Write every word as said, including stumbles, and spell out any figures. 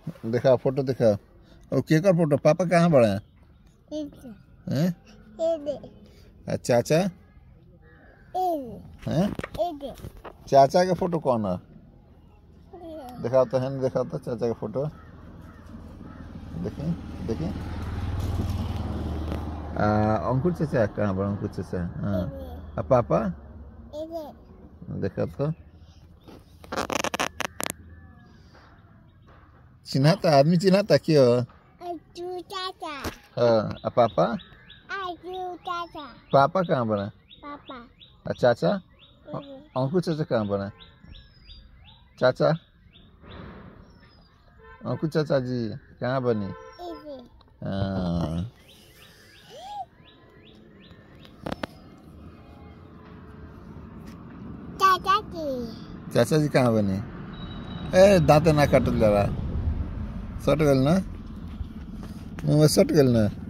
दिखा फोटो दिखा। और केकर फोटो? पापा कहाँ बड़ा है? हैं? चाचा हैं? चाचा का फोटो कौन है? दिखाओ तो है नहीं, दिखाओ तो चाचा का फोटो। देखें देखें। अंकुर चाचा कहाँ बड़ा? अंकुर चाचा हाँ। अब पापा देखा तो चिन्हाता, आदमी चिन्हाता क्यों? हाँ। अब पापा पापा कहाँ बना? पापा। चाचा अंकुर चाचा कहाँ बना? चाचा अंकुर चाचा जी कहाँ बनी? हाँ। चाचा जी चाचा जी कहाँ बने? ए दांत ना काट जरा, सट गल ना, मुँह में सट गल ना।